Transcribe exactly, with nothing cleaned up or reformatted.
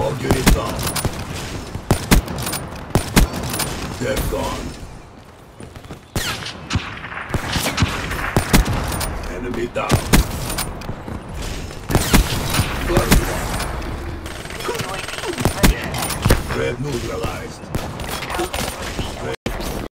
All units down. They're gone. Enemy down. Blood one. Red neutralized.